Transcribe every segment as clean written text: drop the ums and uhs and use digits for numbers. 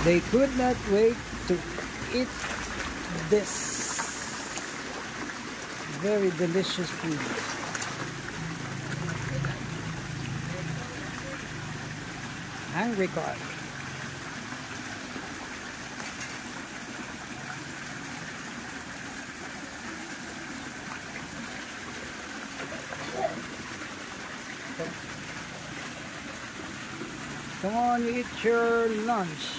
They could not wait to eat this very delicious food. Hungry car. Come on, you eat your lunch.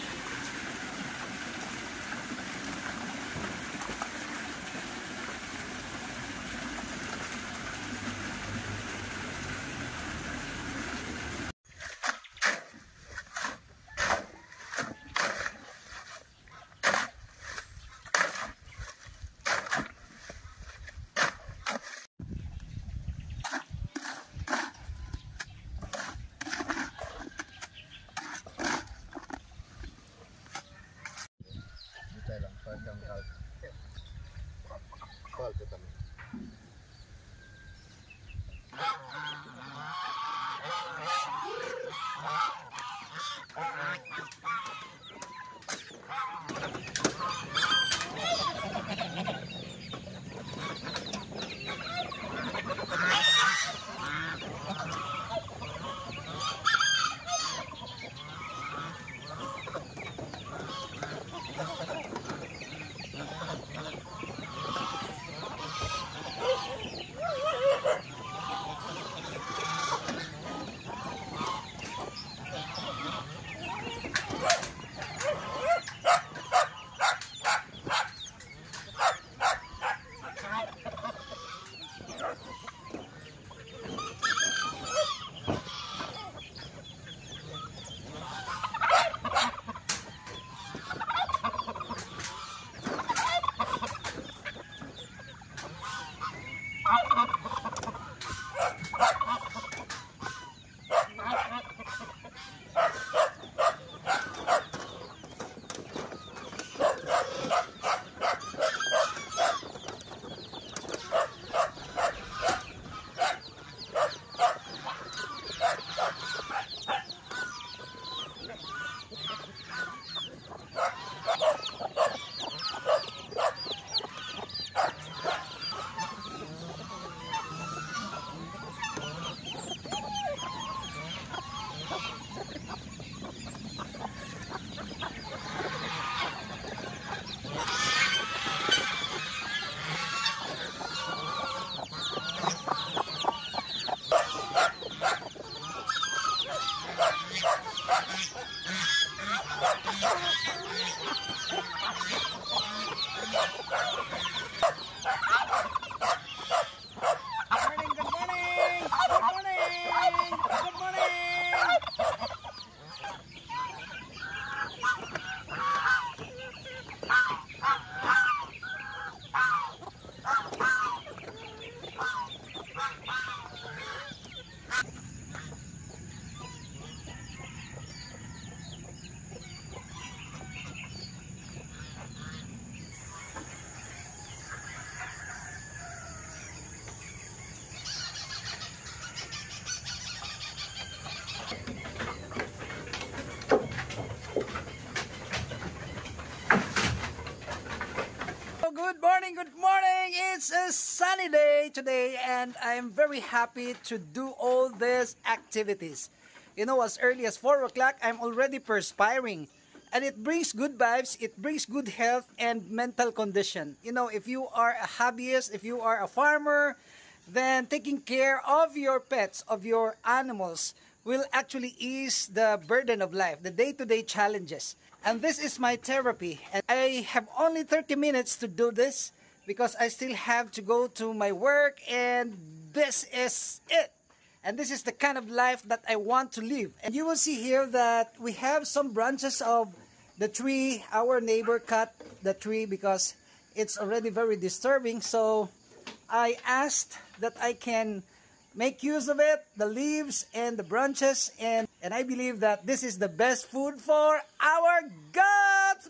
Good morning! It's a sunny day today and I'm very happy to do all these activities. You know, as early as 4 o'clock, I'm already perspiring. And it brings good vibes, it brings good health and mental condition. You know, if you are a hobbyist, if you are a farmer, then taking care of your pets, of your animals, will actually ease the burden of life, the day-to-day challenges. And this is my therapy. And I have only 30 minutes to do this because I still have to go to my work, and this is it. And this is the kind of life that I want to live. And you will see here that we have some branches of the tree. Our neighbor cut the tree because it's already very disturbing. So I asked that I can make use of it, the leaves and the branches, and I believe that this is the best food for our goats.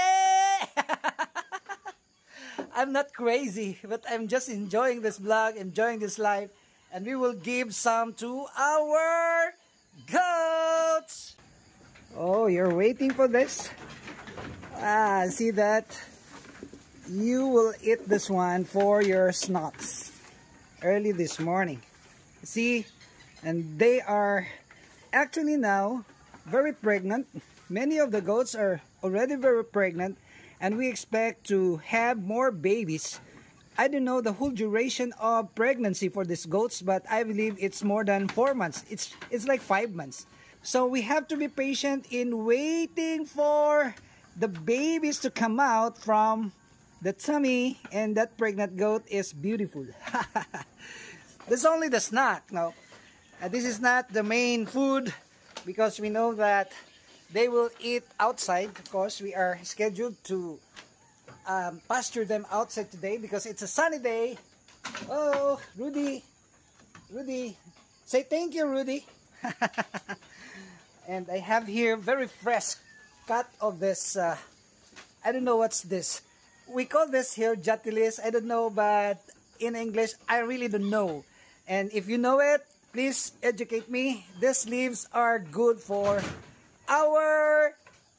I'm not crazy, but I'm just enjoying this vlog, enjoying this life, and we will give some to our goats. Oh, you're waiting for this? Ah, see that? You will eat this one for your snacks early this morning. See? And they are actually now very pregnant. Many of the goats are already very pregnant, and we expect to have more babies. I don't know the whole duration of pregnancy for these goats, but I believe it's more than 4 months. It's like 5 months. So we have to be patient in waiting for the babies to come out from the tummy, and that pregnant goat is beautiful. That's only the snack. No, this is not the main food, because we know that they will eat outside. Of course, we are scheduled to pasture them outside today because it's a sunny day. Oh, Rudy, say thank you, Rudy. And I have here very fresh cut of this. I don't know what's this. We call this here jatilis. I don't know, but in English, I really don't know. And if you know it, please educate me. These leaves are good for our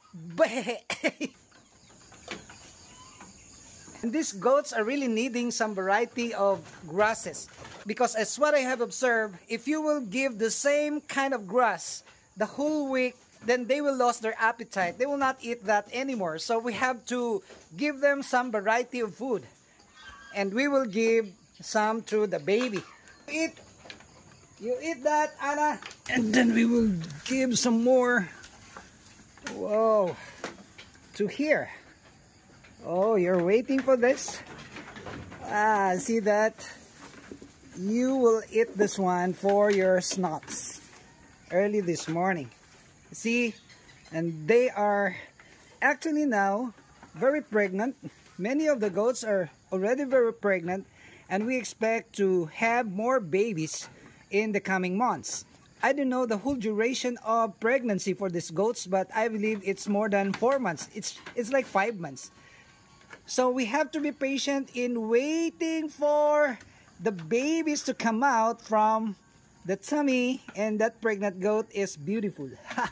and these goats are really needing some variety of grasses, because as what I have observed, if you will give the same kind of grass the whole week, then they will lose their appetite. They will not eat that anymore. So we have to give them some variety of food, and we will give some to the baby. You eat that, Anna, and then we will give some more. Whoa, to here. Oh, you're waiting for this? Ah, see that? You will eat this one for your snacks early this morning. See? And they are actually now very pregnant. Many of the goats are already very pregnant, and we expect to have more babies in the coming months. I don't know the whole duration of pregnancy for these goats, but I believe it's more than 4 months. It's like 5 months. So we have to be patient in waiting for the babies to come out from the tummy, and that pregnant goat is beautiful.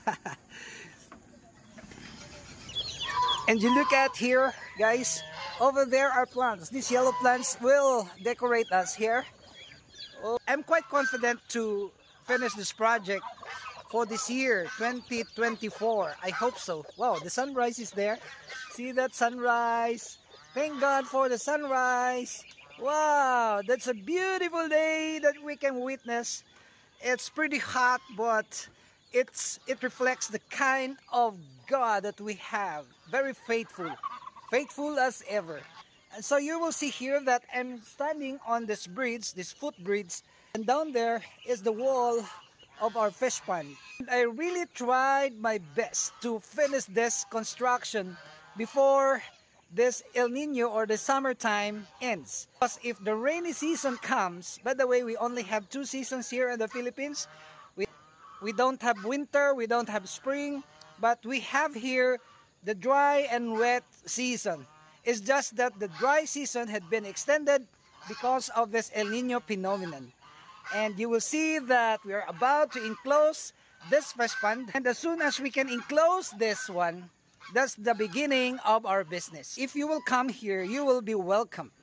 And you look at here, guys, over there are plants. These yellow plants will decorate us here. I'm quite confident to finish this project for this year, 2024. I hope so. Wow, the sunrise is there. See that sunrise? Thank God for the sunrise. Wow, that's a beautiful day that we can witness. It's pretty hot, but it reflects the kind of God that we have. Very faithful, faithful as ever. And so you will see here that I'm standing on this bridge, this footbridge, and down there is the wall of our fish pond. And I really tried my best to finish this construction before this El Nino or the summertime ends. Because if the rainy season comes, by the way, we only have 2 seasons here in the Philippines. We don't have winter, we don't have spring, but we have here the dry and wet season. It's just that the dry season had been extended because of this El Nino phenomenon. And you will see that we are about to enclose this fish pond. And as soon as we can enclose this one, that's the beginning of our business. If you will come here, you will be welcome.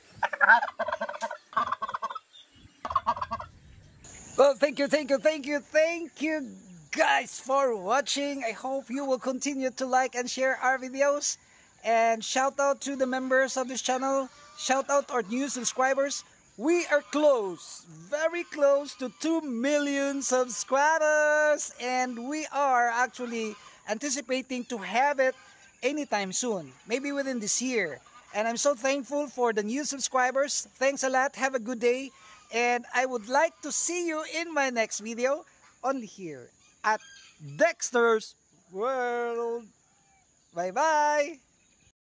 Well, thank you guys for watching. I hope you will continue to like and share our videos. And shout out to the members of this channel. Shout out our new subscribers. We are close, very close to 2 million subscribers. And we are actually anticipating to have it anytime soon, maybe within this year. And I'm so thankful for the new subscribers. Thanks a lot. Have a good day. And I would like to see you in my next video, only here at Dexter's World. Bye-bye.